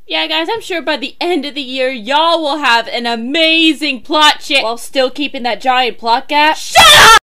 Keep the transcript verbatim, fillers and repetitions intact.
Yeah, guys, I'm sure by the end of the year, y'all will have an amazing plot chit while still keeping that giant plot gap. Shut up!